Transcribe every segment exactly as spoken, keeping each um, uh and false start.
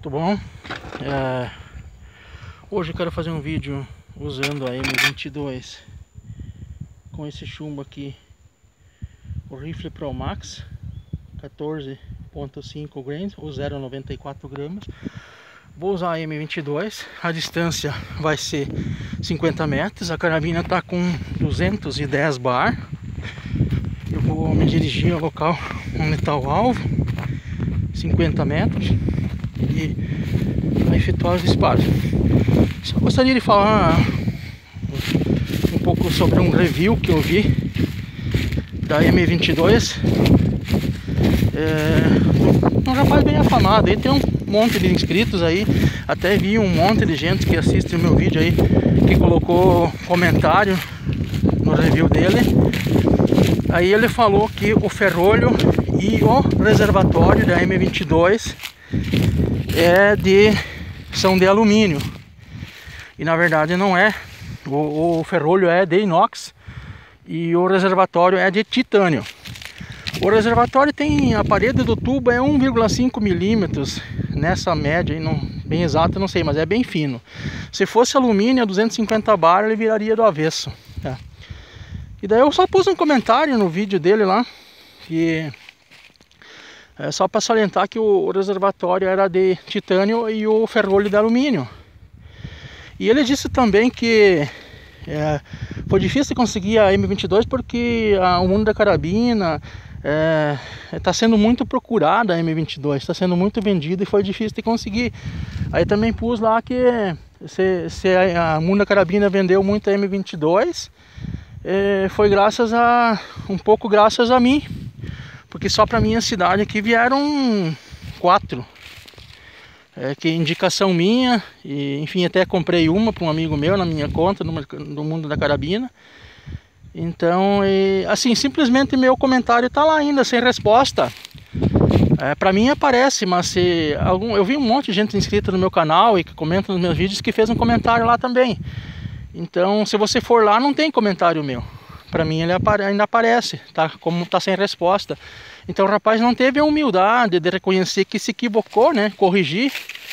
Tudo bom? É, hoje eu quero fazer um vídeo usando a M vinte e dois com esse chumbo aqui, o Rifle Pro Max quatorze ponto cinco grains ou zero vírgula noventa e quatro gramas. Vou usar a M vinte e dois, a distância vai ser cinquenta metros, a carabina está com duzentos e dez bar. Eu vou me dirigir ao local onde está o alvo, cinquenta metros, e vai efetuar os disparos. Só gostaria de falar um pouco sobre um review que eu vi da M vinte e dois. É um rapaz bem afamado, aí tem um monte de inscritos aí, até vi um monte de gente que assiste o meu vídeo aí, que colocou comentário no review dele. Aí ele falou que o ferrolho e o reservatório da M vinte e dois é de, são de alumínio, e na verdade não é. O, o ferrolho é de inox e o reservatório é de titânio. O reservatório tem, a parede do tubo é um vírgula cinco milímetros, nessa média aí, não, bem exato não sei, mas é bem fino. Se fosse alumínio a duzentos e cinquenta bar, ele viraria do avesso, tá? E daí eu só pus um comentário no vídeo dele lá, que é só para salientar que o reservatório era de titânio e o ferrolho de alumínio. E ele disse também que é, foi difícil conseguir a M vinte e dois porque a, o mundo da carabina está é, sendo muito procurada. A M vinte e dois está sendo muito vendida e foi difícil de conseguir. Aí também pus lá que se, se a, a mundo da carabina vendeu muito a M vinte e dois, é, foi graças a um pouco graças a mim, porque só para minha cidade aqui vieram quatro. É, que indicação minha, e enfim, até comprei uma para um amigo meu na minha conta no, no mundo da carabina. Então, e, assim, simplesmente meu comentário está lá ainda sem resposta. É, para mim aparece, mas se algum, eu vi um monte de gente inscrita no meu canal e que comenta nos meus vídeos que fez um comentário lá também. Então, se você for lá, não tem comentário meu. Para mim ele apare, ainda aparece, tá? Como está sem resposta. Então o rapaz não teve a humildade de reconhecer que se equivocou, né? Corrigir.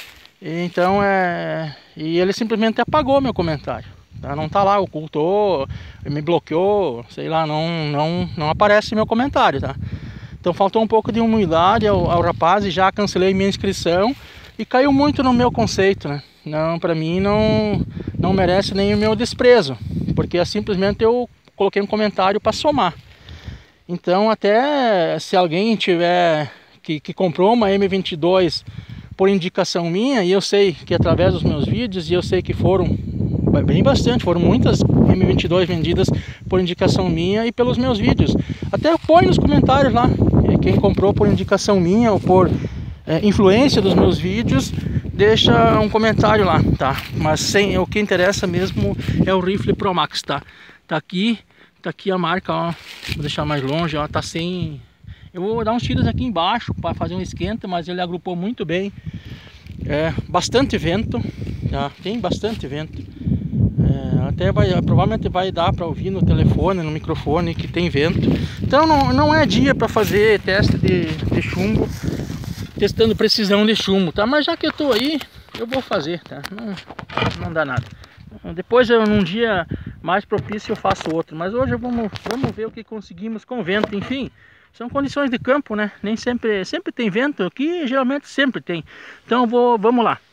Então é... E ele simplesmente apagou meu comentário, tá? Não tá lá, ocultou, me bloqueou, sei lá, não, não, não aparece meu comentário, tá? Então faltou um pouco de humildade ao, ao rapaz, e já cancelei minha inscrição. E caiu muito no meu conceito, né? Não, pra mim não, não merece nem o meu desprezo, porque é simplesmente eu coloquei um comentário para somar. Então, até se alguém tiver que, que comprou uma M vinte e dois por indicação minha, e eu sei que através dos meus vídeos, e eu sei que foram bem bastante, foram muitas M vinte e dois vendidas por indicação minha e pelos meus vídeos. Até põe nos comentários lá, quem comprou por indicação minha ou por é, influência dos meus vídeos, deixa um comentário lá, tá? Mas sem, o que interessa mesmo é o Rifle Pro Max, tá? Tá aqui. Tá aqui a marca, ó. Vou deixar mais longe, ó. Tá sem... Eu vou dar uns tiros aqui embaixo para fazer um esquenta, mas ele agrupou muito bem. É, bastante vento, tá? Tem bastante vento. É, até vai, provavelmente vai dar para ouvir no telefone, no microfone, que tem vento. Então não, não é dia para fazer teste de, de chumbo, testando precisão de chumbo, tá? Mas já que eu tô aí, eu vou fazer, tá? Não, não dá nada. Depois, eu, num dia mais propício, eu faço outro. Mas hoje vamos, vamos ver o que conseguimos com vento. Enfim, são condições de campo, né? Nem sempre, sempre tem vento. Aqui geralmente sempre tem. Então vou, vamos lá.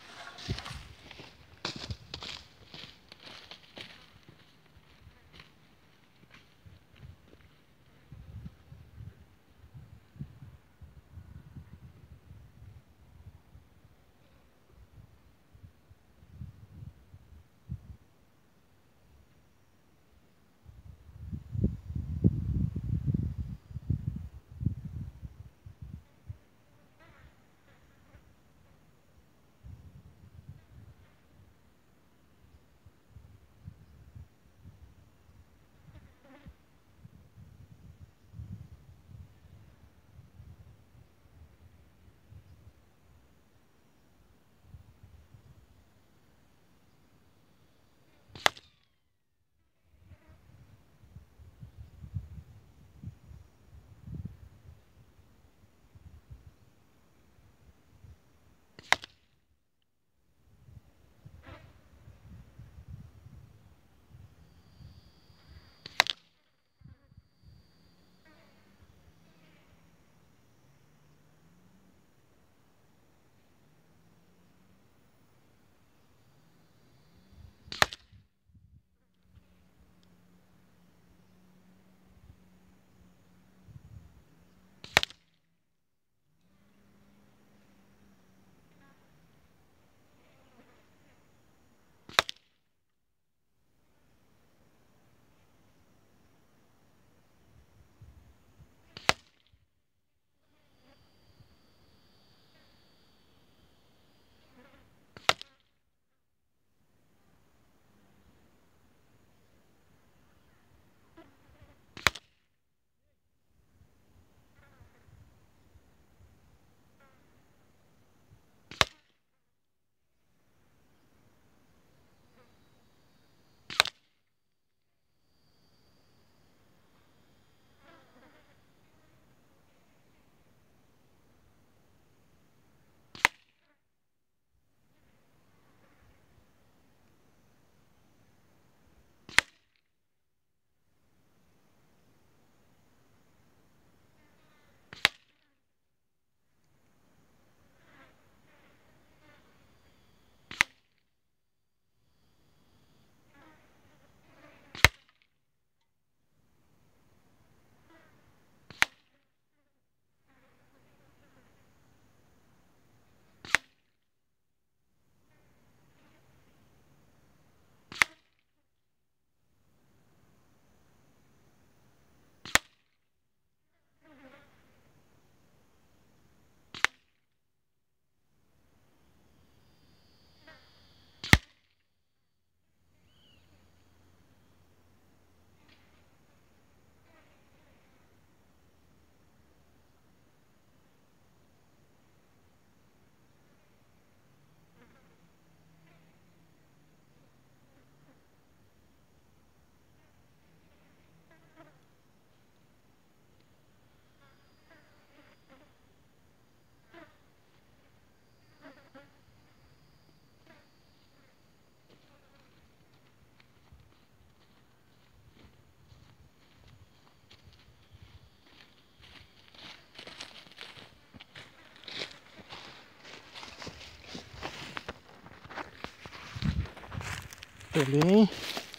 também.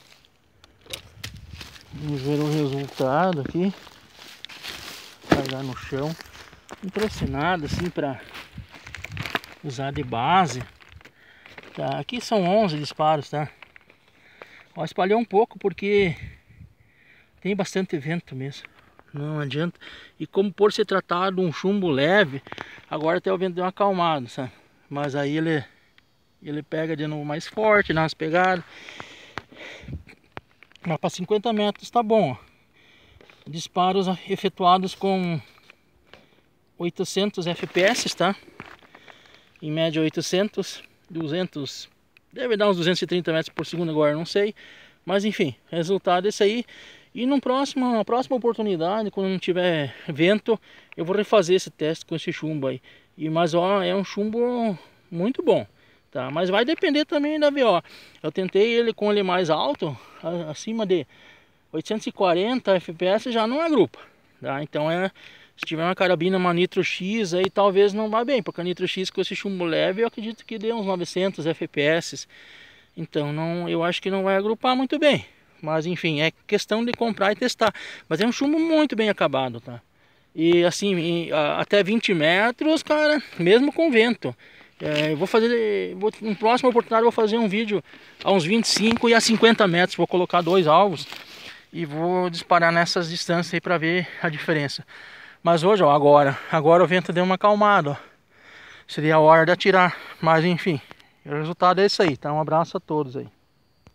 Vamos ver o resultado aqui. Carregar no chão. Impressionado assim para usar de base. Tá, aqui são onze disparos, tá? Ó, espalhou um pouco porque tem bastante vento mesmo. Não adianta. E como por se tratar de um chumbo leve, agora até o vento deu uma acalmada, sabe? Mas aí ele ele pega de novo mais forte, dá umas pegadas. Mas para cinquenta metros tá bom, ó. Disparos efetuados com oitocentos F P S, tá? Em média oitocentos, duzentos, deve dar uns duzentos e trinta metros por segundo agora, não sei. Mas enfim, resultado é esse aí. E no próximo, na próxima oportunidade, quando não tiver vento, eu vou refazer esse teste com esse chumbo aí. E, mas ó, é um chumbo muito bom, tá? Mas vai depender também da V O. Eu tentei ele com ele mais alto, acima de oitocentos e quarenta F P S já não agrupa, tá? Então é, se tiver uma carabina, uma Nitro X aí talvez não vá bem, porque a Nitro X com esse chumbo leve eu acredito que dê uns novecentos F P S. Então não, eu acho que não vai agrupar muito bem. Mas enfim, é questão de comprar e testar. Mas é um chumbo muito bem acabado, tá? E assim, em, a, até vinte metros, cara, mesmo com vento. É, eu vou fazer, vou, em próxima oportunidade eu vou fazer um vídeo a uns vinte e cinco e a cinquenta metros. Vou colocar dois alvos e vou disparar nessas distâncias aí pra ver a diferença. Mas hoje, ó, agora, agora o vento deu uma acalmada, ó. Seria a hora de atirar. Mas enfim, o resultado é esse aí, tá? Um abraço a todos aí.